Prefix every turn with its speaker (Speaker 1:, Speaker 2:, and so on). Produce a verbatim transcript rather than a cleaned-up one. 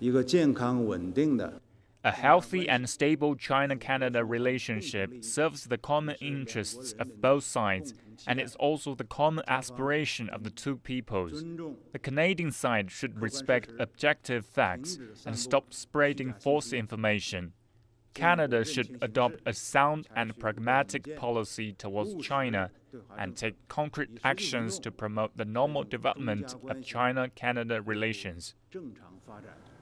Speaker 1: 一个健康稳定的。
Speaker 2: A healthy and stable China-Canada relationship serves the common interests of both sides, and is also the common aspiration of the two peoples. The Canadian side should respect objective facts and stop spreading false information. Canada should adopt a sound and pragmatic policy towards China and take concrete actions to promote the normal development of China-Canada relations.